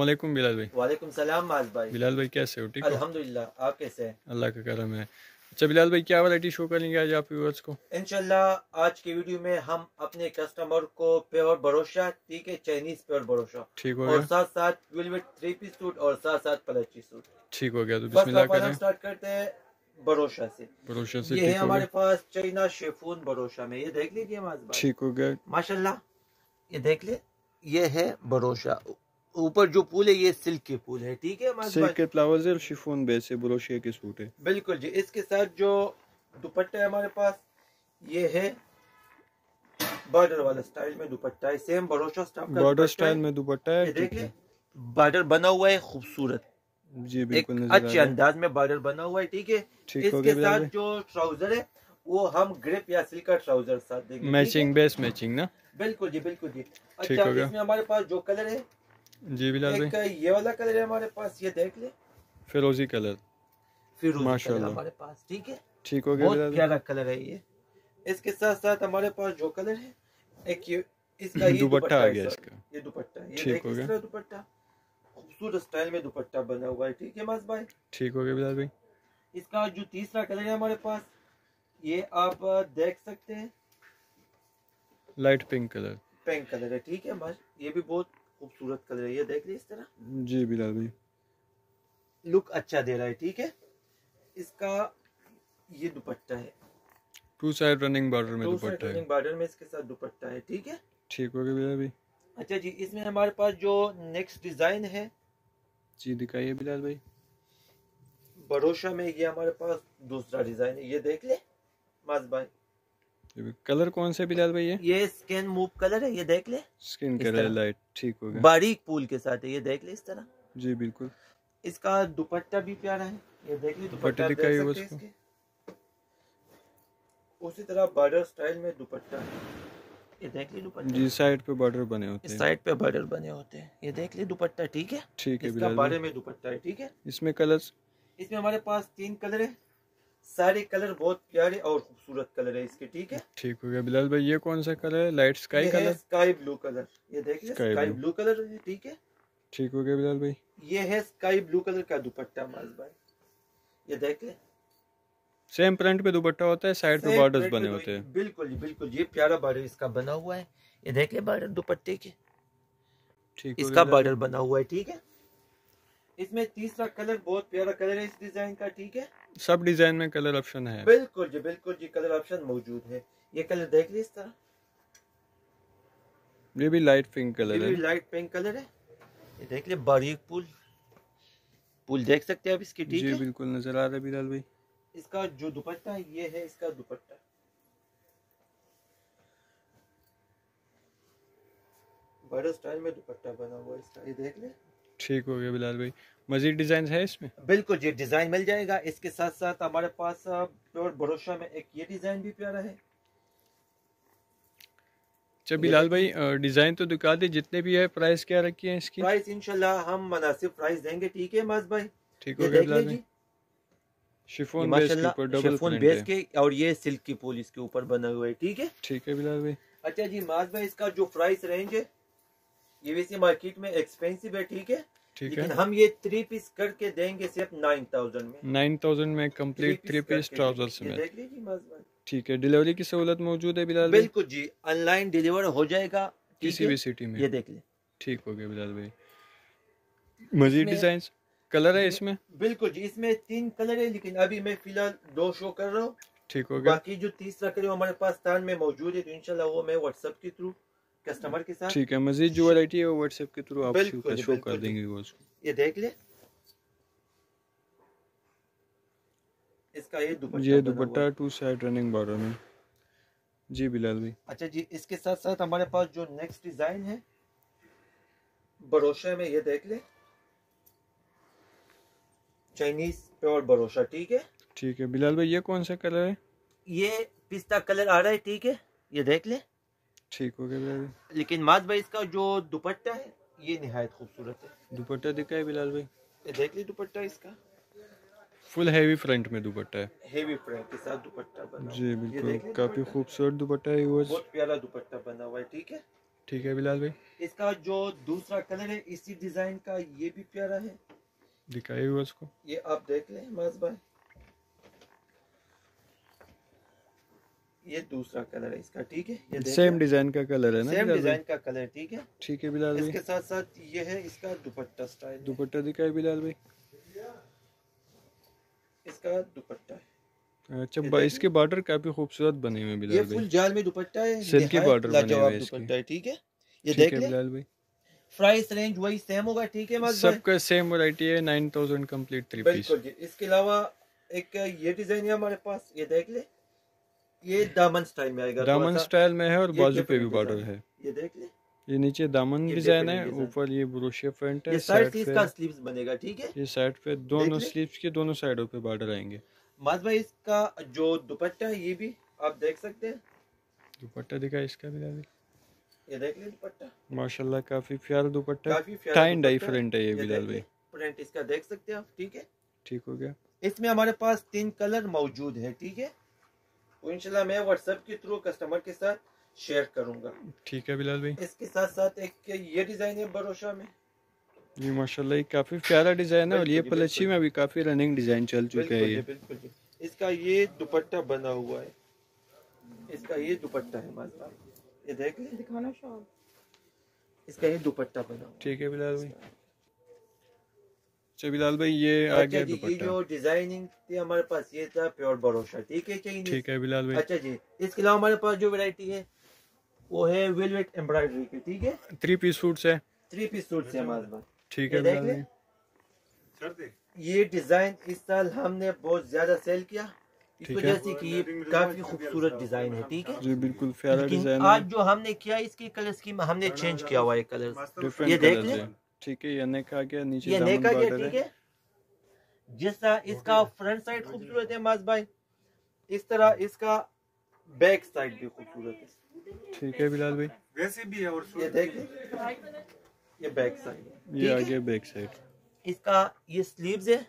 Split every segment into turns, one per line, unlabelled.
वालेकुम बिलाल भाई।
वालेकुम सलाम माज भाई।
बिलाल भाई कैसे हो? ठीक हो?
अल्हम्दुलिल्लाह, आप कैसे हैं?
अल्लाह का करम है। अच्छा बिलाल भाई, क्या वैरायटी शो करेंगे आज आप व्यूअर्स को?
इंशाल्लाह आज की वीडियो में हम अपने कस्टमर को प्योर भरोसा, ठीक है, चाइनीज प्योर भरोसा
ठीक हो
और
गया?
साथ साथ वेलवेट 3 पीस सूट और साथ साथ पलाची सूट।
ठीक हो गया, तो
फर्स्ट
बिस्मिल्लाह
ऑफ ऑल हम
करें।
स्टार्ट करते हैं भरोसा से।
भरोसा से
ये है
ठीक हो
हमारे
गया।
पास चाइना शेफून भरोसा में, ये देख लीजिए माज भाई,
ठीक हो गया।
माशाल्लाह। ये देख ले, ये है भरोसा। ऊपर जो पूल है ये सिल्क के पूल है, ठीक है माज
सिल्क
भाई।
के फ्लावर्स और शिफॉन बेस से ब्रोशिया के सूट है।
बिल्कुल जी। इसके साथ जो दुपट्टा है हमारे पास, ये है बॉर्डर वाला स्टाइल में दुपट्टा है, सेम भरोसा स्टाइल का
बॉर्डर
दुपट्टा
स्टाइल
है।
में दुपट्टा है,
ये देख
ठीक
ले,
है।
बॉर्डर बना हुआ है खूबसूरत,
जी बिल्कुल
एक
नजर आ
अच्छे
रहा है।
अंदाज में बॉर्डर बना हुआ है, ठीक है।
ठीक हो
इसके
गया बिलाल
साथ
भाई।
जो ट्राउजर है वो हम ग्रिप या सिल्क का ट्राउजर साथ देंगे, ठीक है?
मैचिंग बेस मैचिंग ना?
बिल्कुल जी, बिल्कुल जी।
ठीक
अच्छा,
हो गया।
इसमें हमारे पास जो कलर है,
जी बिलाल
एक
भाई।
ये वाला कलर है हमारे पास, ये देख ले,
फिरोजी कलर।
फिरोजी कलर
माशाल्लाह।
हमारे पास, ठीक है।
ठीक हो गया
बहुत
बिलाल भाई।
प्यारा कलर है ये। इसके साथ साथ हमारे पास जो कलर है, एक ये इसका ये
दुपट्टा
दुपट्टा
आ
है,
गया
सॉरी,
इसका।
ये दुपट्टा है। ये
ठीक
देख
हो
इस
गया।
तरह दुपट्टा खूबसूरत स्टाइल में दुपट्टा बना हुआ है, ठीक है मास भाई।
ठीक हो गया बिलाल भाई।
इसका जो तीसरा कलर है हमारे पास, ये आप देख सकते हैं,
light pink colour.
Pink colour है, ठीक है बस। ये भी बहुत खूबसूरत कलर है, ये देख लीजिए इस तरह,
जी बिलाल भाई।
लुक अच्छा दे रहा है, ठीक है। इसका ये दुपट्टा है,
टू साइड रनिंग बॉर्डर में
टू साइड
दुपट्टा है।
रनिंग बॉर्डर में इसके साथ दुपट्टा है, ठीक है।
ठीक हो गया बिलाल भाई।
अच्छा जी, इसमें हमारे पास जो नेक्स्ट डिजाइन है,
जी दिखाइए बिलाल भाई।
भरोसा में ये हमारे पास दूसरा डिजाइन है, ये देख ले माज भाई।
कलर कौन सा बिलाल भाई?
ये स्किन मूव कलर है, ये देख ले,
स्किन
इस
कलर
तरह
लाइट। ठीक हो गया।
बारीक पूल के साथ है, ये देख ले इस तरह।
जी बिल्कुल।
इसका दुपट्टा भी प्यारा है, ये देख ले,
दुपट्टे
दुपट्टा आप
दिखाइए
देख सकते हैं
उसको।
इसके। उसी तरह बॉर्डर स्टाइल में दुपट्टा है, ये देख ले दुपट्टा।
जी साइड पे बॉर्डर बने होते
इस
हैं।
साइड पे बॉर्डर बने होते हैं, ये देख ले दुपट्टा, ठीक है।
ठीक है
इसका
बिलाल
बॉर्डर
भाई।
में दुपट्टा है, ठीक है।
इसमें कलर्स?
इसमें हमारे पास 3 कलर है, सारे कलर बहुत प्यारे और खूबसूरत कलर है इसके, ठीक है।
ठीक हो गया बिलाल भाई। ये कौन सा कलर है? लाइट स्काई
ये है
कलर?
स्काई ब्लू कलर, ये देख ले,
sky
sky
blue.
Blue colour है, ठीक है।
ठीक हो गया बिलाल भाई।
ये है स्काई ब्लू कलर का दुपट्टा माज भाई, ये देख ले।
सेम प्रिंट पे दुपट्टा होता है, साइड पे बॉर्डर्स बने होते हैं।
बिल्कुल जी, बिल्कुल। ये प्यारा बॉर्डर इसका बना हुआ है, ये देख ले बॉर्डर दुपट्टे के,
ठीक हो
इसका
गया
बॉर्डर बना हुआ है, ठीक है। इसमें तीसरा कलर बहुत प्यारा कलर है इस डिजाइन का, ठीक है।
सब डिजाइन में कलर ऑप्शन है।
बिल्कुल जी, बिल्कुल जी, कलर ऑप्शन मौजूद है। ये कलर देख ली इस तरह,
ये भी लाइट पिंक
ये
कलर
भी
है।
लाइट पिंक कलर है, ये देख ले, बारीक पुल पुल देख सकते हैं आप इसकी, ठीक
जी
है।
बिल्कुल नजर आ रहा है बिलाल भाई।
इसका जो दुपट्टा है, ये है इसका दुपट्टा, बॉर्डर स्टाइल में दुपट्टा बना हुआ है इसका, ये देख ले।
ठीक हो गया बिलाल भाई। मजीद डिजाइन है इसमें?
बिल्कुल जी, डिजाइन मिल जाएगा। इसके साथ साथ हमारे पास प्योर भरोसा में एक ये डिजाइन भी प्यारा है।
अच्छा बिलाल भाई, डिजाइन तो दिखा दे जितने भी है। प्राइस क्या रखी है इसकी?
प्राइस इंशाल्लाह हम मुनासिब प्राइस देंगे, ठीक है माज भाई।
ठीक
ये
हो गया
देख
बिलाल
लीजिए,
भाई। शिफॉन बेस के
माशाल्लाह
ऊपर डबल
शिफॉन
प्रिंट
बेस
है।
के, और ये सिल्क की पूल इसके ऊपर बना हुआ है, ठीक है।
ठीक है बिलाल भाई।
अच्छा जी माज भाई, इसका जो प्राइस रेंज है, ये वैसे मार्केट में एक्सपेंसिव है, ठीक है,
ठीक
लेकिन
है।
हम ये 3 पीस करके देंगे सिर्फ 9000 में।
9000 में कंप्लीट 3 पीस
करके
ट्राउजर
देंगे। ये
समेत।
देख लीजिए माज भाई।
ठीक है। डिलीवरी की सहूलत मौजूद है बिलाल भाई?
बिल्कुल जी, ऑनलाइन डिलीवर हो जाएगा, ठीक
किसी
है?
भी सिटी में।
ये देख ले,
ठीक हो गया बिलाल भाई। मजीद डिजाइन कलर है इसमें?
बिल्कुल जी। इसमें 3 कलर है, लेकिन अभी मैं फिलहाल 2 शो कर रहा हूँ।
ठीक हो गया।
बाकी जो तीसरा कलर हमारे पास स्थान में मौजूद है, तो इंशाल्लाह वो मैं व्हाट्सएप के थ्रू कस्टमर के साथ,
ठीक है। मजीद जो वैरायटी है वो व्हाट्सएप के थ्रू आप
बिल्कुल
शो कर
बिल्कुल
देंगे वो उसको।
ये देख ले, इसका ये
ये
dupatta
dupatta 2 side running border में। जी बिलाल भाई।
अच्छा जी, इसके साथ साथ हमारे पास जो नेक्स्ट डिजाइन है भरोसा में, ये देख ले, चाइनीज प्योर भरोसा, ठीक है।
ठीक है बिलाल भाई। ये कौन सा कलर है?
ये पिस्ता कलर आ रहा है, ठीक है, ये देख ले।
ठीक हो गया बिलाल भाई।
लेकिन माज भाई, इसका जो दुपट्टा है ये निहायत खूबसूरत है,
दुपट्टा दिखा है बिलाल भाई?
ये देख ले दुपट्टा इसका,
फुल हैवी फ्रंट में दुपट्टा है।
हेवी प्रिंट के साथ दुपट्टा बना हुआ
जी
है। ये
बिल्कुल,
देख ले
काफी
दुपट्टा,
खूबसूरत दुपट्टा है। वो
बहुत प्यारा दुपट्टा बना हुआ है, ठीक है।
ठीक है बिलाल भाई,
इसका जो दूसरा कलर है इसी डिजाइन का, ये भी प्यारा है।
दिखाइए व्यूअर्स को।
ये आप देख लें माज भाई, ये दूसरा कलर है इसका, ठीक है। ये
सेम डिजाइन का कलर है ना
सेम
बिलाल
डिजाइन
भाई?
का कलर, ठीक है।
ठीक है बिलाल भाई।
इसके साथ साथ ये है इसका दुपट्टा स्टाइल,
दुपट्टा दिखाए बिलाल भाई।
इसका दुपट्टा है।
अच्छा, इसके बॉर्डर काफी खूबसूरत बने हुए हैं
ये
बिलाल
फुल
भाई।
जाल में दुपट्टा है,
सिल्की
निहायत
बॉर्डर बने हुए
लाजवाब
हैं इसके।
दुपट्टा है, ठीक है। ये
ठीक
देख
है
ले,
बिलाल भाई।
प्राइस रेंज वही सेम होगा, ठीक है माज भाई।
सबका सेम वैरायटी है, 9000 कंप्लीट 3 पीस।
बिल्कुल जी। इसके अलावा एक ये डिजाइन है हमारे पास, ये देख ले, ये दामन स्टाइल में आएगा,
दामन स्टाइल में है और
ये
बाजू पे भी
different
बॉर्डर
design
है।
ये देख ले,
ये नीचे दामन
ये
डिजाइन है,
different design।
ऊपर ये ब्रोशिया फ्रंट है,
ये साइड
साइड
से
पे
इसका स्लीव्स बनेगा, ठीक है।
ये साइड पे दोनों
ले।
स्लीव्स के दोनों साइडों पे बॉर्डर आएंगे।
माज भाई इसका जो दुपट्टा है ये भी आप देख सकते हैं,
दुपट्टा दिखा इसका बिलाल भाई।
ये देख ले दुपट्टा,
माशाल्लाह काफी प्यारा दुपट्टा,
काफी प्यारा
काइंड
दुपट्टा है।
डिफरेंट है ये
ये
बिलाल
देख ले,
भाई।
प्रिंट इसका देख सकते हैं आप, ठीक है।
ठीक हो गया।
इसमें हमारे पास 3 कलर मौजूद है, ठीक है। तो इंशाल्लाह मैं व्हाट्सएप के थ्रू कस्टमर के साथ शेयर करूंगा।
ठीक है बिलाल भाई।
इसके साथ साथ एक ये डिजाइन है बरोशा में,
ये माशाल्लाह ये काफी प्यारा डिजाइन है और ये
बिल्कुल,
पलची में भी काफी रनिंग डिजाइन चल चुका है ये।
बिल्कुल जी। इसका ये दुपट्टा बना हुआ है, इसका ये दुपट्टा है माज भाई, ये देख ले, दिखाना शॉल, इसका ये दुपट्टा बना हुआ है।
ठीक है बिलाल भाई। अच्छा बिलाल भाई, ये आ
अच्छा
गया
जी, ये
दुपट्टा।
जो डिजाइनिंग थी हमारे पास ये था प्योर बरोशा, ठीक है।
ठीक है बिलाल भाई।
अच्छा जी, इसके अलावा हमारे पास जो वैरायटी है वो है वेलवेट एम्ब्रॉयडरी की, ठीक है।
3 पीस सूट्स है।
3 पीस सूट से हमारे पास,
ठीक
ये
है
देख
बिलाल
ले।
भाई।
ये डिजाइन इस साल हमने बहुत ज्यादा सेल किया, इस
ठीक
वजह
है।
से कि ये काफी खूबसूरत डिजाइन है, ठीक है।
जी बिल्कुल प्यारा
लेकिन
डिजाइन
आज
है,
जो हमने किया इसकी कलर स्कीम हमने चेंज किया हुआ है कलर,
डिफरेंट
ये देख
कलर्स
ले,
है। ठीक है, ये नेक आ गया, नीचे
ये
दामन
नेका गया,
बॉर्डर
ठीक
है।
है। जिस तरह इसका फ्रंट साइड खूबसूरत है माज भाई, इस तरह इसका बैक साइड भी खूबसूरत है,
ठीक है बिलाल भाई।
वैसे भी है और
ये देख ले, ये बैक साइड है,
ये आ
ठीक है।
गया बैक साइड।
इसका ये स्लीव्स है,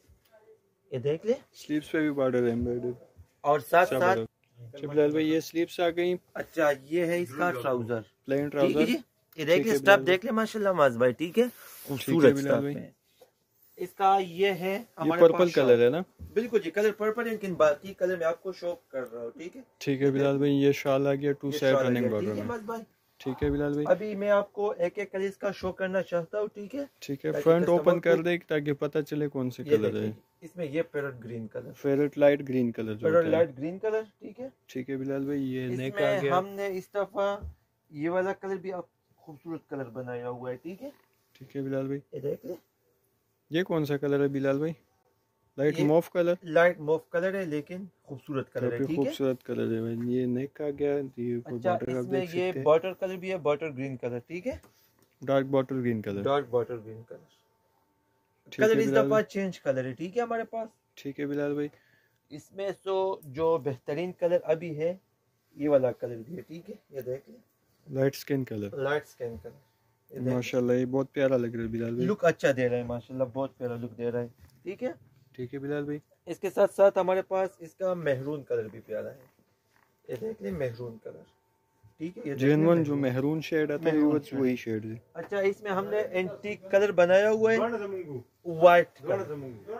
ये देख ले,
स्लीव्स पे भी बॉर्डर है एम्बेडेड।
और साथ साथ
अच्छा बिलाल भाई, ये स्लीव्स आ गई,
अच्छा ये है इसका ट्राउजर,
प्लेन
ठीक है
ट्राउजर।
जी। ये देख
ठीक
ले,
है
स्टफ
बिलाल
देख ले माशाल्लाह माज भाई, ठीक है, खूबसूरत
बिलाल
स्टफ
भाई।
है। इसका ये है
ये
हमारे
पर्पल
पास
कलर है ना?
बिल्कुल जी, कलर पर्पल है, लेकिन बाकी कलर मैं आपको शो कर रहा हूँ, ठीक है।
ठीक है बिलाल भाई, ये शाल आ गया 2
ये
साइड
शाल आ
रनिंग
गया,
बॉर्डर
ठीक है
में।
माज भाई।
ठीक है बिलाल भाई।
अभी मैं आपको एक एक कलर इसका शो करना चाहता हूँ, ठीक है।
ठीक है,
ताकि
फ्रंट
कस्टमर
ओपन कर
को-
दे ताकि पता चले कौन से
ये
कलर है।
देखिए, इसमें ये parrot green colour,
favourite light green colour जो
पैरेट
होता है।
लाइट ग्रीन कलर, ठीक है।
ठीक है बिलाल भाई, ये नेक आ
इसमें
गया।
हमने इस दफा ये वाला कलर भी आप खूबसूरत कलर बनाया हुआ है, ठीक है।
ठीक है बिलाल भाई।
ये देख ले,
ये कौन सा कलर है बिलाल भाई? लाइट
ये
mauve colour,
light mauve colour है लेकिन खूबसूरत कलर है,
काफी
ठीक है।
खूबसूरत कलर है भाई। ये नेक आ गया, ये ऊपर
अच्छा,
बॉर्डर आप
इसमें
देख
ये
सकते हैं,
बॉर्डर कलर भी है, बॉर्डर ग्रीन कलर, ठीक है।
Dark bottle green colour.
Dark border green colour,
ठीक है
कलर इस
बिलाल
दफा
भाई।
चेंज कलर है, ठीक है हमारे पास।
ठीक है बिलाल भाई।
इसमें सो जो बेहतरीन कलर अभी है ये वाला कलर भी है, ठीक है। ये देख ले,
light skin colour,
light skin colour, ये देख
माशाल्लाह ये बहुत प्यारा लग रहा है बिलाल
ले।
भाई।
लुक अच्छा दे रहा है माशाल्लाह, बहुत प्यारा लुक दे रहा है, ठीक है।
ठीक है बिलाल भाई।
इसके साथ साथ हमारे पास इसका मेहरून कलर भी प्यारा है, ये देख ले, मेहरून कलर, ठीक है। ये देख ले,
जेनवन जो
मेहरून।
मेहरून शेड आता है
मेहरून
वो
शेड।
वही शेड है।
अच्छा, इसमें हमने एंटीक कलर बनाया हुआ है, व्हाइट कलर,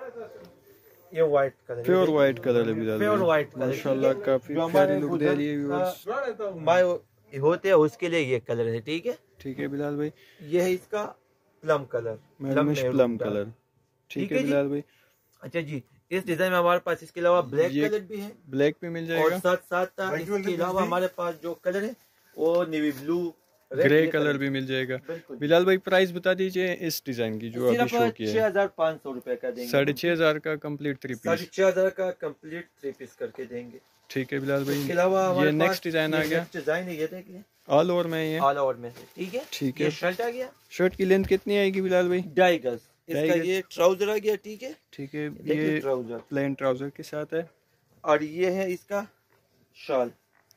ये white colour,
pure white colour है बिलाल
प्योर
भाई।
व्हाइट कलर,
माशाल्लाह काफी
जो
प्यारी
हमारे
लुक दे रही है व्यूअर्स।
माय होते हैं उसके लिए ये कलर है, ठीक है।
ठीक है बिलाल भाई।
ये है इसका plum colour,
maroonish plum colour. ठीक है
जी।
बिलाल भाई।
अच्छा जी, इस डिजाइन में हमारे पास इसके अलावा ब्लैक
ये
कलर भी है,
ब्लैक भी मिल
और
जाएगा,
साथ साथ इसके अलावा हमारे पास जो कलर है वो नेवी ब्लू,
ग्रे कलर भी मिल जाएगा।
बिल्कुल।
बिलाल भाई प्राइस बता दीजिए इस डिजाइन की जो अभी
सिर्फ
शो किया है।
6,500 रुपए का देंगे,
6500 का कंप्लीट 3 पीस।
6,500 का कंप्लीट 3 पीस करके देंगे।
ठीक है बिलाल भाई।
इसके अलावा
ये
हमारे
नेक्स्ट
पास
डिजाइन आ
ये
गया,
next डिजाइन है, ये देख ले,
ऑल ओवर में ये।
ऑल ओवर में है, ठीक है।
ठीक
ये
है।
शर्ट आ गया
शर्ट की लेंथ कितनी आएगी बिलाल भाई?
2.5 गज,
ढाई
इसका
गज।
ये ट्राउजर आ गया, ठीक है।
ठीक है,
देखिए
ये
ट्राउजर,
प्लेन ट्राउजर के साथ है
और ये है इसका shawl,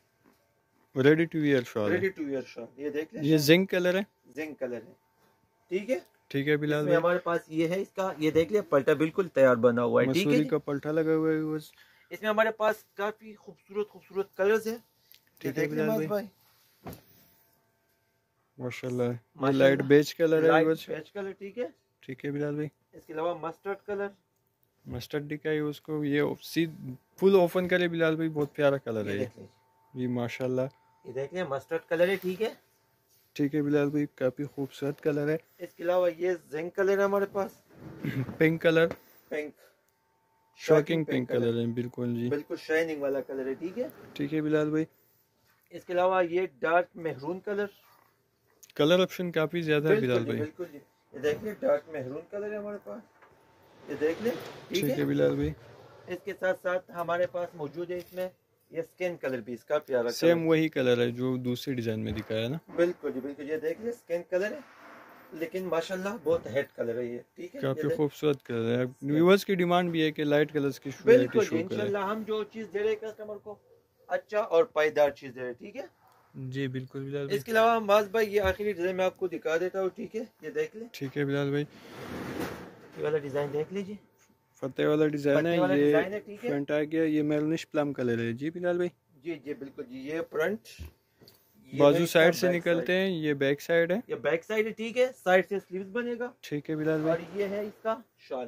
ready to wear shawl
ready
है।
टू वियर शॉल, ये देख ले,
ये जिंक कलर है।
जिंक कलर है, ठीक है।
ठीक है बिलाल
इसमें
भाई।
हमारे पास ये है इसका, ये देख ले, पल्टा बिल्कुल तैयार बना हुआ है, ठीक है
मसूरी
जी।
का पल्टा लगा हुआ है बस।
इसमें हमारे पास काफी खूबसूरत खूबसूरत कलर्स है,
ठीक है बिलाल भाई। माशाल्लाह। ये
माशाल्लाह।
लाइट बेज कलर है
लाइट
व्यूअर्स।
बेज कलर, ठीक है।
ठीक है बिलाल भाई।
इसके अलावा मस्टर्ड कलर,
मस्टर्ड दिखाइए उसको। ये फुल ओपन करे बिलाल भाई, बहुत प्यारा कलर है
ये
ये।
देख लीजिए,
जी माशाल्लाह।
ये देख लिया मस्टर्ड कलर है, ठीक है।
ठीक है बिलाल भाई, काफी खूबसूरत कलर है।
इसके अलावा ये जिंक कलर है हमारे पास,
pink colour,
pink,
shocking pink colour है बिल्कुल जी।
बिल्कुल शाइनिंग वाला कलर है, ठीक है।
ठीक है बिलाल भाई।
इसके अलावा ये dark maroon colour,
colour option काफी ज्यादा है बिलाल भाई।
बिल्कुल जी। ये देख ले डार्क मेहरून कलर है हमारे पास, ये देख ले,
ठीक है बिलाल भाई।
इसके साथ साथ हमारे पास मौजूद है इसमें ये स्किन कलर भी, इसका प्यारा
सेम वही कलर है जो दूसरी डिजाइन में दिखाया ना।
बिल्कुल जी बिल्कुल। ये देख ले स्किन कलर है, लेकिन माशाल्लाह बहुत हेड कलर है ये, ठीक है।
काफी खूबसूरत कलर है। व्यूअर्स की डिमांड भी है कि लाइट कलर्स की
बिल्कुल
शो करें।
इंशाल्लाह हम जो चीज दे रहे हैं कस्टमर को अच्छा और पायदार चीज दे रहे हैं, ठीक है।
जी बिल्कुल बिलाल भाई।
इसके अलावा माज भाई ये आखिरी डिजाइन मैं आपको दिखा देता हूँ, ठीक है। ये देख ले,
ठीक है बिलाल भाई।
ये वाला डिजाइन देख लीजिए,
फतेह वाला डिजाइन है
वाला
ये।
डिजाइन है, ठीक है।
फ्रंट आ गया, ये मैरूनिश प्लम कलर है जी बिलाल भाई।
जी जी बिल्कुल जी। ये फ्रंट,
बाजू साइड से निकलते हैं, ये बैक साइड है।
ये बैक साइड है, ठीक है। साइड से स्लीव्स बनेगा,
ठीक है बिलाल
और
भाई।
ये है इसका शॉल।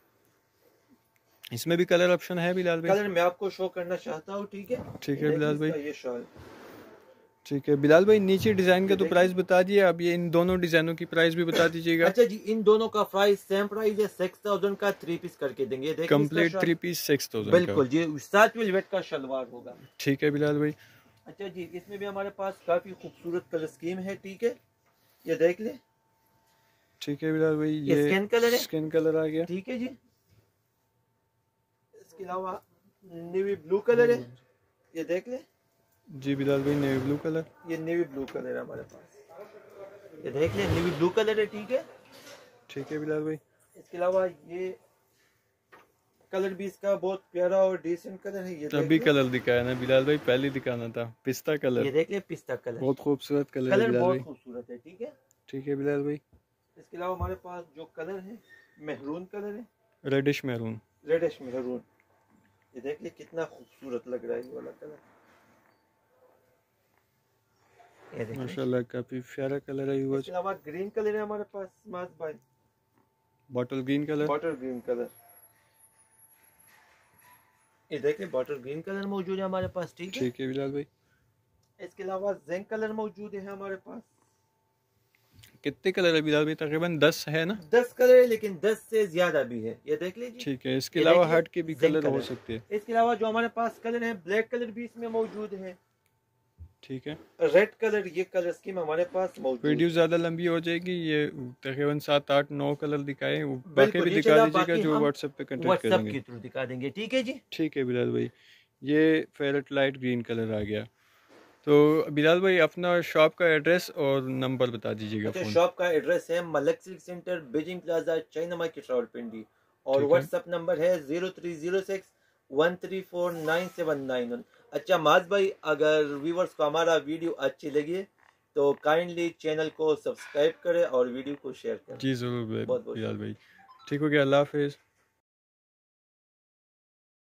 इसमें भी कलर ऑप्शन है बिलाल भाई।
कलर मैं आपको शो करना चाहता हूँ, ठीक है।
ठीक है बिलाल भाई।
ये शॉल,
ठीक है बिलाल भाई। नीचे डिजाइन का तो प्राइस बता दिए, अब ये इन दोनों डिजाइनों की प्राइस भी बता दीजिएगा।
अच्छा जी, इन दोनों का प्राइस सेम प्राइस है, 6000 का 3 पीस करके देंगे। देखिए
कंप्लीट 3 पीस 6000
बिल्कुल जी, साथ वेलवेट का शलवार होगा।
ठीक है बिलाल भाई।
अच्छा जी, इसमें भी हमारे पास काफी खूबसूरत कलर स्कीम है, ठीक है। ये देख ले,
ठीक है बिलाल भाई।
ये स्किन कलर है,
स्किन कलर आ गया,
ठीक है जी। इसके अलावा नेवी ब्लू कलर है, ये देख ले।
जी बिलाल भाई। नेवी ब्लू कलर,
ये नेवी ब्लू कलर है हमारे पास, ये देख ले नेवी ब्लू कलर है, ठीक है।
ठीक है बिलाल भाई।
इसके अलावा ये कलर भी इसका बहुत प्यारा और डिसेंट कलर है, ये
अभी कलर दिखाया ना बिलाल भाई, पहले दिखाना था। पिस्ता कलर,
ये देख ले पिस्ता कलर,
बहुत खूबसूरत कलर है
कलर
बिलाल
बहुत
भाई।
खूबसूरत है, ठीक है।
ठीक है बिलाल भाई।
इसके अलावा हमारे पास जो कलर है मेहरून कलर है,
रेडिश मैरून,
रेडिश मेहरून। ये देख ले कितना खूबसूरत लग रहा है ये वाला कलर, ये देख ले।
माशाल्लाह काफी प्यारा कलर है व्यूअर्स।
इसके अलावा ग्रीन कलर है हमारे पास मास भाई,
bottle green colour,
bottle green colour. ये देख ले बॉटल ग्रीन कलर मौजूद है हमारे पास, ठीक है।
ठीक है बिलाल भाई।
इसके अलावा जिंक कलर मौजूद है हमारे पास।
कितने कलर है बिलाल भाई? तकरीबन 10 है ना?
10 कलर है, लेकिन 10 से ज्यादा भी है, ये देख लीजिए।
ठीक है। इसके
ये
अलावा
देखिए,
हट के भी
जिंक
कलर हो
कलर।
सकते हैं।
इसके अलावा जो हमारे पास कलर है ब्लैक कलर भी इसमें मौजूद है,
ठीक है।
रेड कलर, ये कलर स्कीम हमारे पास मौजूद
वीडियो
है।
ज्यादा लंबी हो जाएगी, ये तकरीबन 7, 8, 9 कलर दिखाए, बाकी
बिल्कुल,
भी
ये
दिखा
चला,
दीजिएगा
बाकी
जो
हम
व्हाट्सएप पे कांटेक्ट
व्हाट्सएप
करेंगे।
के थ्रू दिखा देंगे, ठीक है जी।
ठीक है बिलाल भाई। ये फेरट लाइट ग्रीन कलर आ गया। तो बिलाल भाई अपना शॉप का एड्रेस और नंबर बता दीजिएगा।
अच्छा,
फोन
शॉप का एड्रेस है Malak silk centre, Beijing plaza, China market, Rawalpindi. और
ठीक है।
व्हाट्सएप नंबर है 0306 1349791। अच्छा माज भाई, अगर व्यूवर्स को हमारा वीडियो अच्छी लगी तो काइंडली चैनल को सब्सक्राइब करें और वीडियो को शेयर करें।
जी जरूर
बहुत बहुत
बिलाल भाई। ठीक हो गया, अल्लाह हाफिज।